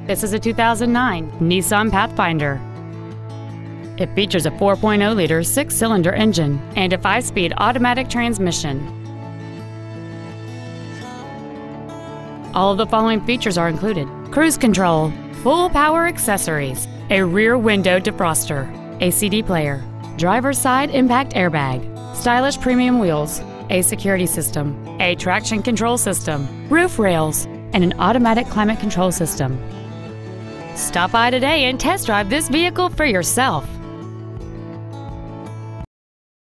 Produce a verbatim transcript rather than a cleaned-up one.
This is a two thousand nine Nissan Pathfinder. It features a four point oh liter six-cylinder engine and a five-speed automatic transmission. All of the following features are included: cruise control, full power accessories, a rear window defroster, a C D player, driver's side impact airbag, stylish premium wheels, a security system, a traction control system, roof rails, and an automatic climate control system. Stop by today and test drive this vehicle for yourself.